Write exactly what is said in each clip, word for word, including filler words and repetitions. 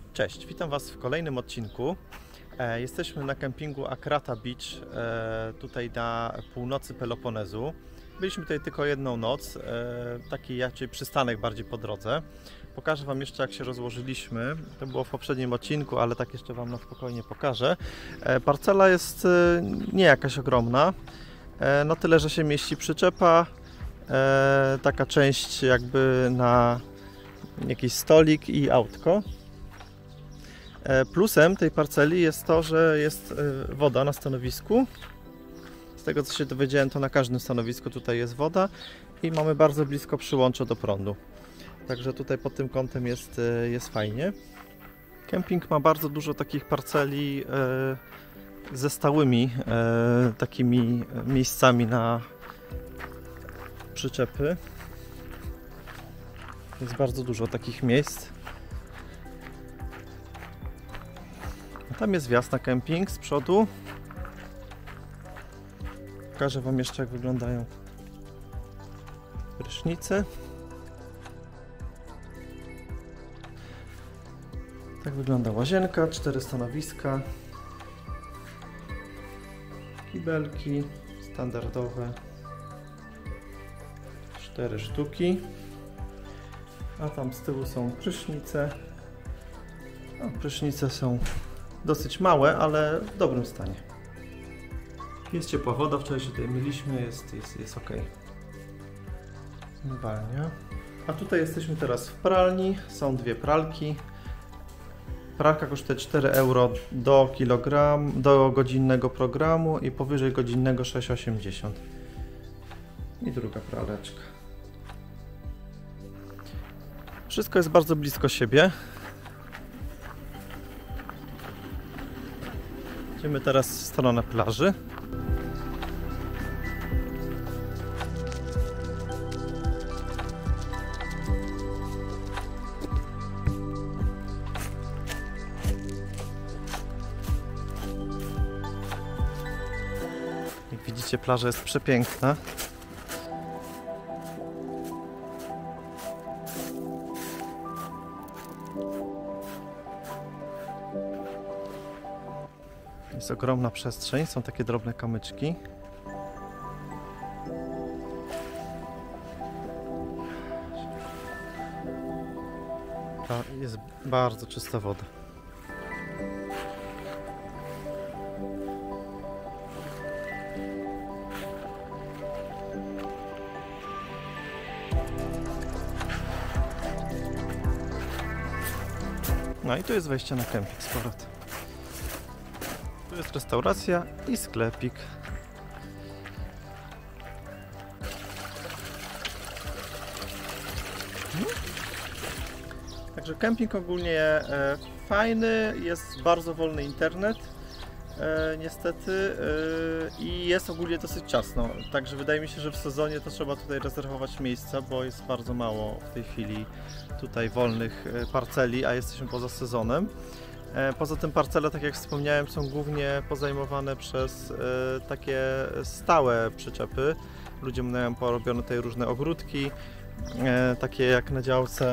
Cześć, witam Was w kolejnym odcinku. E, jesteśmy na kempingu Akrata Beach, e, tutaj na północy Peloponezu. Byliśmy tutaj tylko jedną noc, e, taki raczej przystanek bardziej po drodze. Pokażę Wam jeszcze, jak się rozłożyliśmy. To było w poprzednim odcinku, ale tak jeszcze Wam na spokojnie pokażę. E, parcela jest e, nie jakaś ogromna, e, no tyle, że się mieści przyczepa, e, taka część jakby na jakiś stolik i autko. Plusem tej parceli jest to, że jest woda na stanowisku. Z tego, co się dowiedziałem, to na każdym stanowisku tutaj jest woda i mamy bardzo blisko przyłącze do prądu. Także tutaj pod tym kątem jest, jest fajnie. Kemping ma bardzo dużo takich parceli ze stałymi takimi miejscami na przyczepy. Jest bardzo dużo takich miejsc. Tam jest wjazd na kemping z przodu. Pokażę Wam jeszcze, jak wyglądają prysznice. Tak wygląda łazienka, cztery stanowiska, kibelki standardowe, cztery sztuki, a tam z tyłu są prysznice. No, prysznice są dosyć małe, ale w dobrym stanie. Jest ciepła woda, wczoraj się tutaj myliśmy, jest, jest, jest ok. Zmywalnia. A tutaj jesteśmy teraz w pralni, są dwie pralki. Pralka kosztuje cztery euro do kilogram, do godzinnego programu i powyżej godzinnego sześć osiemdziesiąt. I druga praleczka. Wszystko jest bardzo blisko siebie. Idziemy teraz w stronę plaży. Jak widzicie, plaża jest przepiękna. Jest ogromna przestrzeń, są takie drobne kamyczki. Jest bardzo czysta woda. No i tu jest wejście na kemping z powrotem. Tu jest restauracja i sklepik. Także kemping ogólnie e, fajny, jest bardzo wolny internet, e, niestety, e, i jest ogólnie dosyć ciasno. Także wydaje mi się, że w sezonie to trzeba tutaj rezerwować miejsca, bo jest bardzo mało w tej chwili tutaj wolnych parceli, a jesteśmy poza sezonem. Poza tym parcele, tak jak wspomniałem, są głównie pozajmowane przez e, takie stałe przyczepy. Ludzie mają porobione tutaj różne ogródki, e, takie jak na działce.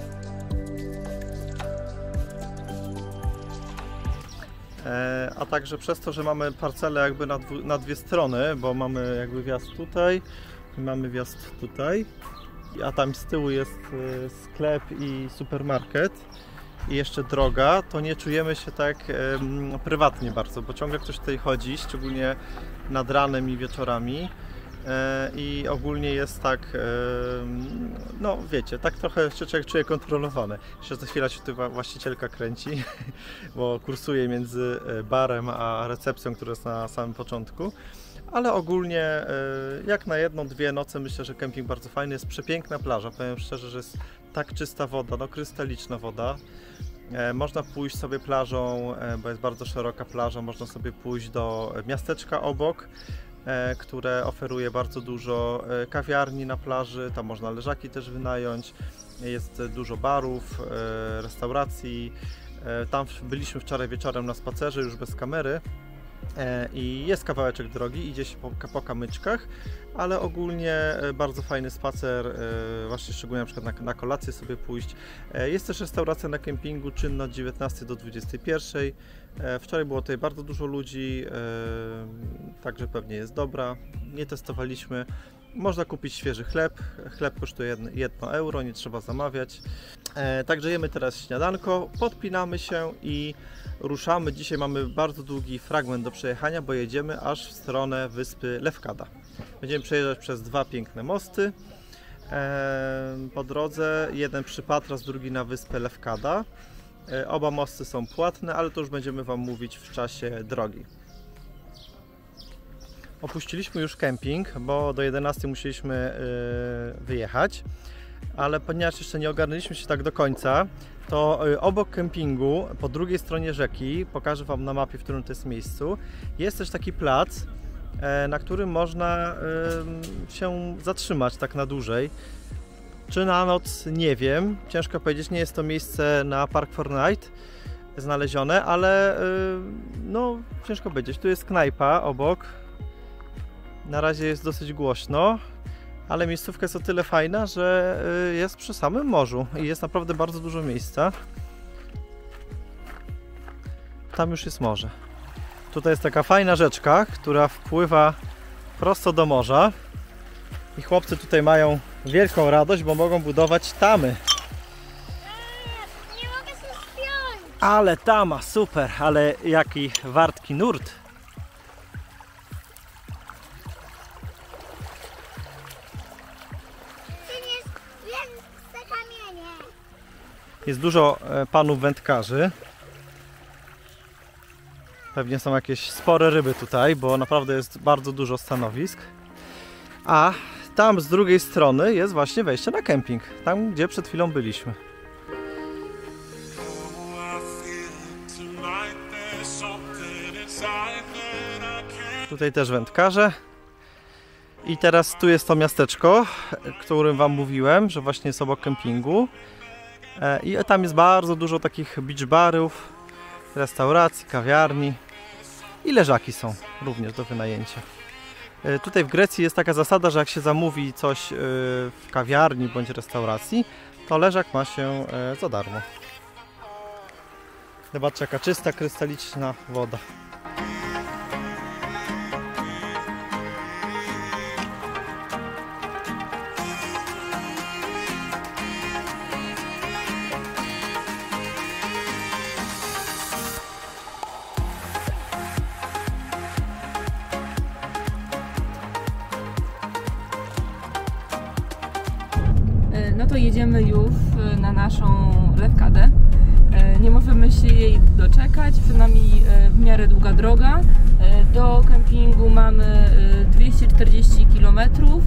E, a także przez to, że mamy parcele jakby na, dwu, na dwie strony, bo mamy jakby wjazd tutaj i mamy wjazd tutaj, a tam z tyłu jest e, sklep i supermarket. I jeszcze droga, to nie czujemy się tak um, prywatnie bardzo, bo ciągle ktoś tutaj chodzi, szczególnie nad ranem i wieczorami, e, i ogólnie jest tak, e, no wiecie, tak trochę się człowiek czuje kontrolowany. Jeszcze za chwilę się tu właścicielka kręci, bo kursuje między barem a recepcją, która jest na samym początku. Ale ogólnie jak na jedną, dwie noce myślę, że kemping bardzo fajny. Jest przepiękna plaża, powiem szczerze, że jest tak czysta woda, no krystaliczna woda. Można pójść sobie plażą, bo jest bardzo szeroka plaża, można sobie pójść do miasteczka obok, które oferuje bardzo dużo kawiarni na plaży, tam można leżaki też wynająć. Jest dużo barów, restauracji. Tam byliśmy wczoraj wieczorem na spacerze, już bez kamery. i jest kawałeczek drogi, idzie się po, po kamyczkach, ale ogólnie bardzo fajny spacer, właśnie szczególnie na przykład na, na kolację sobie pójść. Jest też restauracja na kempingu czynna od dziewiętnastej do dwudziestej pierwszej. Wczoraj było tutaj bardzo dużo ludzi, także pewnie jest dobra. Nie testowaliśmy. Można kupić świeży chleb, chleb kosztuje jedno euro, nie trzeba zamawiać. E, także jemy teraz śniadanko, podpinamy się i ruszamy. Dzisiaj mamy bardzo długi fragment do przejechania, bo jedziemy aż w stronę wyspy Lefkada. Będziemy przejeżdżać przez dwa piękne mosty e, po drodze, jeden przy Patras, drugi na wyspę Lefkada. E, oba mosty są płatne, ale to już będziemy Wam mówić w czasie drogi. Opuściliśmy już kemping, bo do jedenastej musieliśmy yy, wyjechać, ale ponieważ jeszcze nie ogarnęliśmy się tak do końca, to yy, obok kempingu, po drugiej stronie rzeki, pokażę Wam na mapie, w którym to jest miejscu, jest też taki plac, yy, na którym można yy, się zatrzymać tak na dłużej. Czy na noc, nie wiem, ciężko powiedzieć, nie jest to miejsce na Park for Night znalezione, ale yy, no ciężko powiedzieć. Tu jest knajpa obok. Na razie jest dosyć głośno, ale miejscówka jest o tyle fajna, że jest przy samym morzu i jest naprawdę bardzo dużo miejsca. Tam już jest morze. Tutaj jest taka fajna rzeczka, która wpływa prosto do morza i chłopcy tutaj mają wielką radość, bo mogą budować tamy. Nie mogę się spiąć. Ale tama, super, ale jaki wartki nurt. Jest dużo panów wędkarzy. Pewnie są jakieś spore ryby tutaj, bo naprawdę jest bardzo dużo stanowisk. A tam z drugiej strony jest właśnie wejście na kemping. Tam, gdzie przed chwilą byliśmy. Tutaj też wędkarze. I teraz tu jest to miasteczko, o którym Wam mówiłem, że właśnie jest obok kempingu. I tam jest bardzo dużo takich beach barów, restauracji, kawiarni i leżaki są również do wynajęcia. Tutaj w Grecji jest taka zasada, że jak się zamówi coś w kawiarni bądź restauracji, to leżak ma się za darmo. Zobaczcie, jaka czysta, krystaliczna woda. No to jedziemy już na naszą Lefkadę. Nie możemy się jej doczekać, przed nami w miarę długa droga. Do kempingu mamy dwieście czterdzieści kilometrów.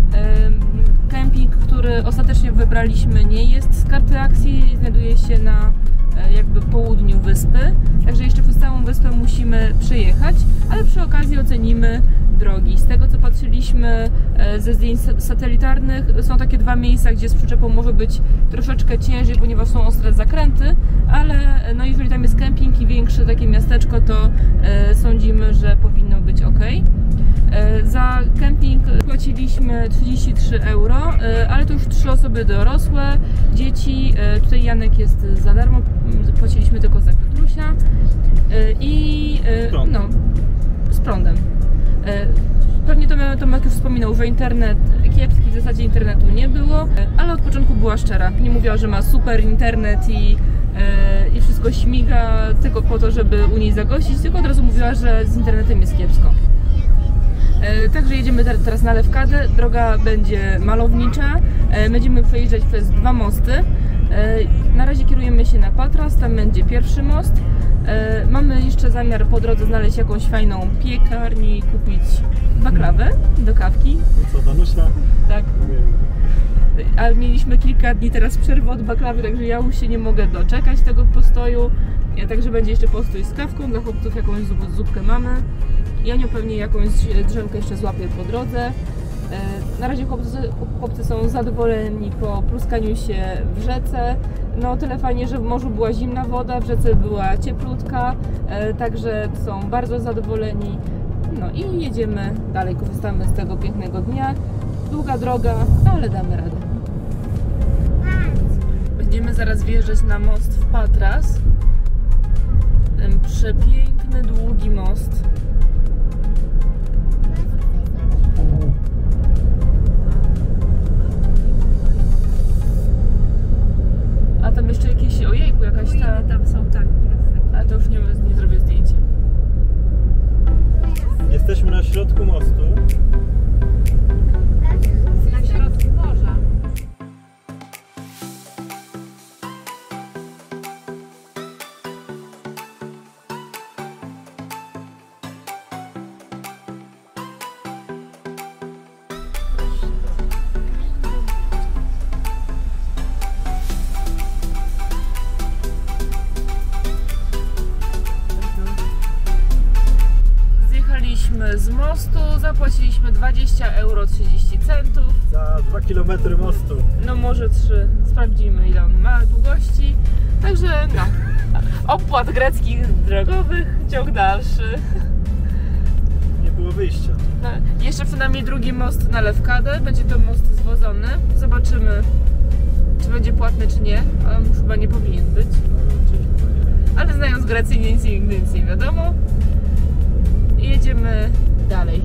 Kemping, który ostatecznie wybraliśmy, nie jest z karty akcji, znajduje się na jakby południu wyspy, także jeszcze przez całą wyspę musimy przejechać, ale przy okazji ocenimy drogi. Z tego co patrzyliśmy ze zdjęć satelitarnych, są takie dwa miejsca, gdzie z przyczepą może być troszeczkę ciężej, ponieważ są ostre zakręty, ale no jeżeli tam jest kemping i większe takie miasteczko, to e, sądzimy, że powinno być ok. E, za kemping płaciliśmy trzydzieści trzy euro, e, ale to już trzy osoby dorosłe, dzieci, e, tutaj Janek jest za darmo, płaciliśmy tylko za Piotrusia e, i e, no, z prądem. Pewnie Tomek już wspominał, że internet kiepski, w zasadzie internetu nie było, ale od początku była szczera. Nie mówiła, że ma super internet i, i wszystko śmiga tylko po to, żeby u niej zagościć, tylko od razu mówiła, że z internetem jest kiepsko. Także jedziemy teraz na Lefkadę, droga będzie malownicza, będziemy przejeżdżać przez dwa mosty. Na razie kierujemy się na Patras, tam będzie pierwszy most. Mamy jeszcze zamiar po drodze znaleźć jakąś fajną piekarnię i kupić baklawę do kawki. Co, Danusia? Tak. Ale mieliśmy kilka dni teraz przerwy od baklawy, także ja już się nie mogę doczekać tego postoju. Także będzie jeszcze postój z kawką, dla chłopców jakąś zupkę mamy. Janio pewnie jakąś drzemkę jeszcze złapie po drodze. Na razie chłopcy, chłopcy są zadowoleni po pluskaniu się w rzece. No tyle fajnie, że w morzu była zimna woda, w rzece była cieplutka, także są bardzo zadowoleni. No i jedziemy dalej, korzystamy z tego pięknego dnia. Długa droga, ale damy radę. Będziemy zaraz wjeżdżać na most w Patras. Ten przepiękny, długi most. A tam jeszcze jakieś, ojejku, jakaś ta... tam są tak. A to już nie, nie zrobię zdjęcia. Jesteśmy na środku mostu. Na środku morza. Z mostu zapłaciliśmy dwadzieścia euro trzydzieści centów Za dwa kilometry mostu. No może trzy, sprawdzimy ile on ma długości. Także no, opłat greckich drogowych, ciąg dalszy. Nie było wyjścia. No, jeszcze przynajmniej drugi most na Lefkadę, będzie to most zwodzony. Zobaczymy, czy będzie płatny czy nie, ale on już chyba nie powinien być. Ale znając Grecję, nic, nic nie wiadomo. I jedziemy dalej.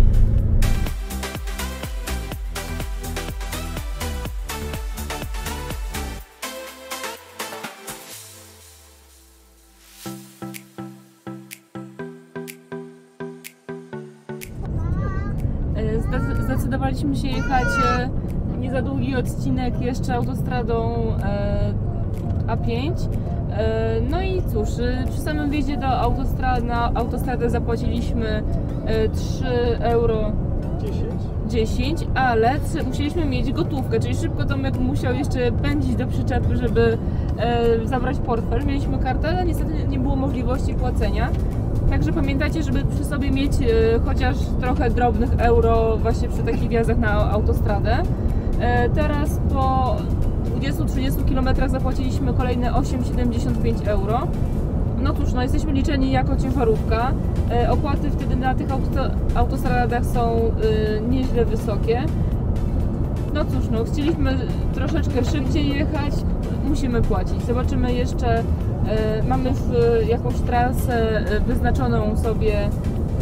Zdecydowaliśmy się jechać nie za długi odcinek jeszcze autostradą A pięć. No i cóż, przy samym wjeździe do autostrady, na autostradę zapłaciliśmy trzy euro dziesięć, ale musieliśmy mieć gotówkę, czyli szybko Tomek musiał jeszcze pędzić do przyczepy, żeby zabrać portfel. Mieliśmy kartę, ale niestety nie było możliwości płacenia. Także pamiętajcie, żeby przy sobie mieć chociaż trochę drobnych euro właśnie przy takich wjazdach na autostradę. Teraz po dwudziestu do trzydziestu kilometrach zapłaciliśmy kolejne osiem siedemdziesiąt pięć euro. No cóż, no jesteśmy liczeni jako ciężarówka. E, opłaty wtedy na tych auto, autostradach są y, nieźle wysokie. No cóż, no chcieliśmy troszeczkę szybciej jechać, musimy płacić. Zobaczymy jeszcze, e, mamy już y, jakąś trasę wyznaczoną sobie e,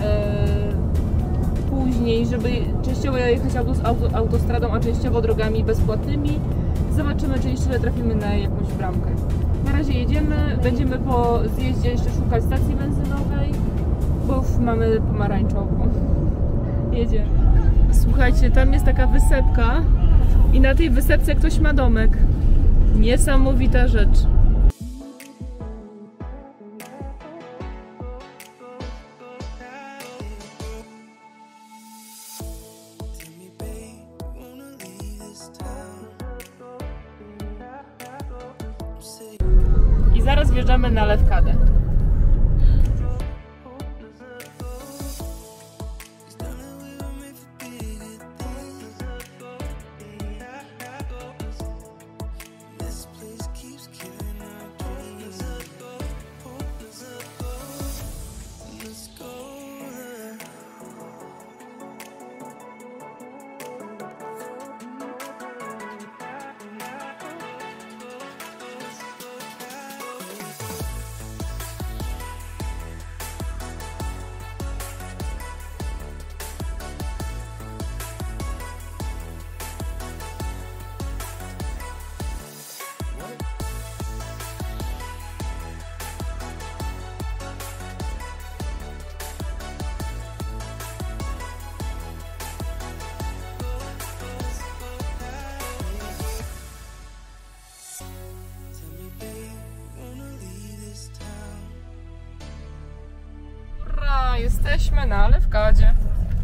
później, żeby częściowo jechać auto, auto, autostradą, a częściowo drogami bezpłatnymi. Zobaczymy, czy jeszcze trafimy na jakąś bramkę. Na razie jedziemy, będziemy po zjeździe jeszcze szukać stacji benzynowej, bo już mamy pomarańczową. Jedziemy. Słuchajcie, tam jest taka wysepka i na tej wysepce ktoś ma domek. Niesamowita rzecz. I zaraz wjeżdżamy na Lefkadę. Jesteśmy na Lefkadzie.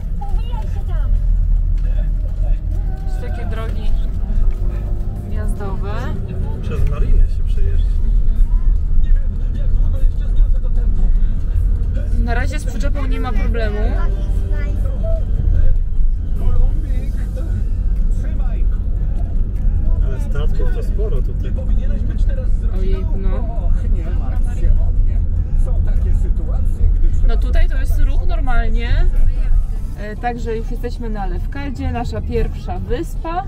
Takie drogi wjazdowe. Przez marinę się przejeżdża. Na razie z przyczepą nie ma problemu. sporo tutaj. Ojejku, no. Nie martw się o mnie. Są takie sytuacje, gdy trzeba... No tutaj to jest ruch normalnie. E, Także już jesteśmy na Lewkadzie, nasza pierwsza wyspa.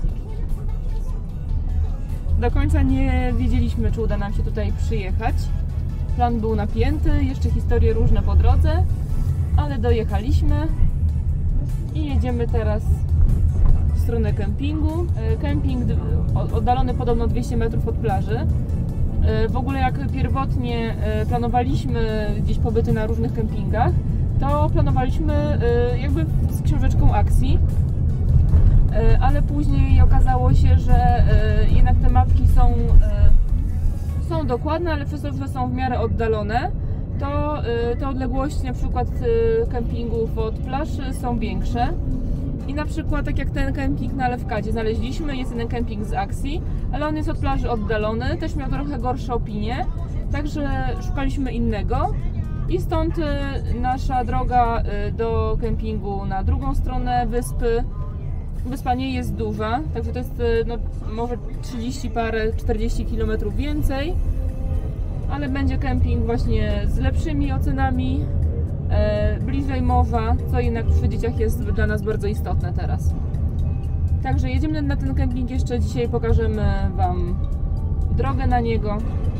Do końca nie wiedzieliśmy, czy uda nam się tutaj przyjechać. Plan był napięty, jeszcze historie różne po drodze, ale dojechaliśmy i jedziemy teraz w stronę kempingu. Kemping oddalony podobno dwieście metrów od plaży. W ogóle jak pierwotnie planowaliśmy gdzieś pobyty na różnych kempingach, to planowaliśmy jakby z książeczką akcji, ale później okazało się, że jednak te mapki są, są dokładne, ale przez to, że są w miarę oddalone, to te odległości na przykład kempingów od plaż są większe. I na przykład tak jak ten kemping na Lewkadzie znaleźliśmy, jest jeden kemping z akcji, ale on jest od plaży oddalony, też miał trochę gorsze opinie, także szukaliśmy innego. I stąd nasza droga do kempingu na drugą stronę wyspy. Wyspa nie jest duża, także to jest no, może trzydzieści parę, czterdzieści kilometrów więcej, ale będzie kemping właśnie z lepszymi ocenami, e, bliżej morza, co jednak przy dzieciach jest dla nas bardzo istotne teraz. Także jedziemy na ten kemping jeszcze dzisiaj, pokażemy Wam drogę na niego.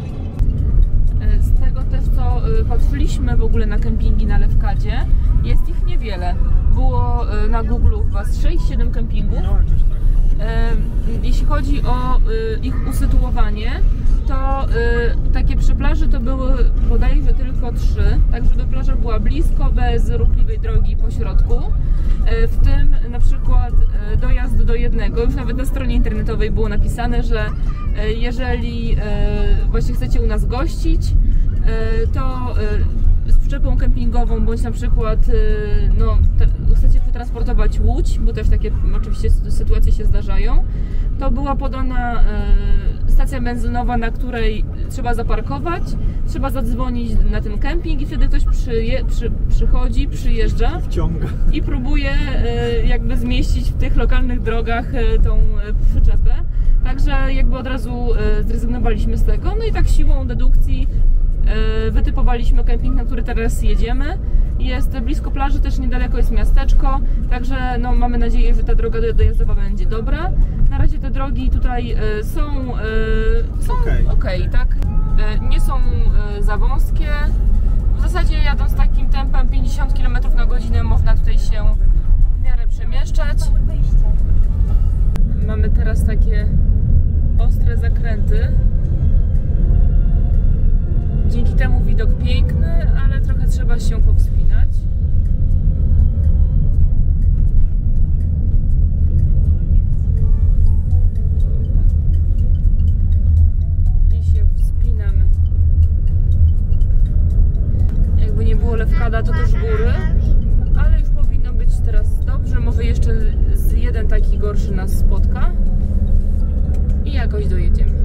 Z tego też, co patrzyliśmy w ogóle na kempingi na Lewkadzie, jest ich niewiele. Było na Google chyba z sześć siedem kempingów. Jeśli chodzi o ich usytuowanie, to takie przy plaży to były bodajże tylko trzy, tak żeby plaża była blisko, bez ruchliwej drogi po środku. W tym na przykład dojazd do jednego, już nawet na stronie internetowej było napisane, że jeżeli właśnie chcecie u nas gościć, to z przyczepą kempingową, bądź na przykład no, chcecie przetransportować łódź, bo też takie oczywiście sytuacje się zdarzają, to była podana stacja benzynowa, na której trzeba zaparkować, trzeba zadzwonić na ten kemping i wtedy ktoś przyje, przy, przychodzi, przyjeżdża Wciąga. i próbuje jakby zmieścić w tych lokalnych drogach tą przyczepę. Także jakby od razu zrezygnowaliśmy z tego, no i tak siłą dedukcji wytypowaliśmy kemping, na który teraz jedziemy. Jest blisko plaży, też niedaleko jest miasteczko, także no, mamy nadzieję, że ta droga dojazdowa będzie dobra. Na razie te drogi tutaj są, są okej, okay, tak? Nie są za wąskie. W zasadzie jadąc takim tempem pięćdziesiąt kilometrów na godzinę można tutaj się w miarę przemieszczać. Mamy teraz takie ostre zakręty. Dzięki temu widok piękny, ale trochę trzeba się powspinać. I się wspinamy. Jakby nie było Lewkada, to też góry, ale już powinno być teraz dobrze. Może jeszcze z jeden taki gorszy nas spotka i jakoś dojedziemy.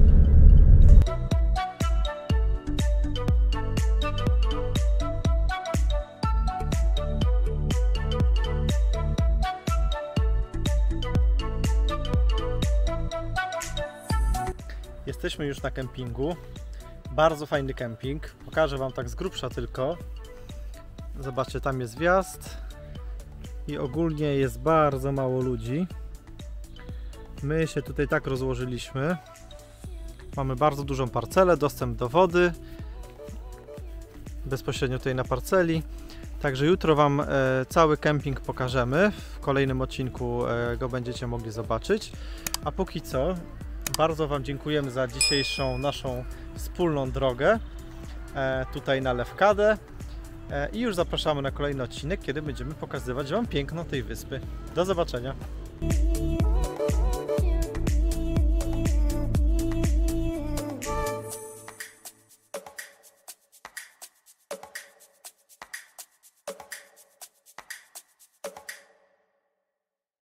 Jesteśmy już na kempingu. Bardzo fajny kemping. Pokażę Wam tak z grubsza tylko. Zobaczcie, tam jest wjazd i ogólnie jest bardzo mało ludzi. My się tutaj tak rozłożyliśmy. Mamy bardzo dużą parcelę, dostęp do wody bezpośrednio tutaj na parceli. Także jutro Wam e, cały kemping pokażemy. W kolejnym odcinku e, go będziecie mogli zobaczyć. A póki co bardzo Wam dziękujemy za dzisiejszą naszą wspólną drogę e, tutaj na Lewkadę e, i już zapraszamy na kolejny odcinek, kiedy będziemy pokazywać Wam piękno tej wyspy. Do zobaczenia!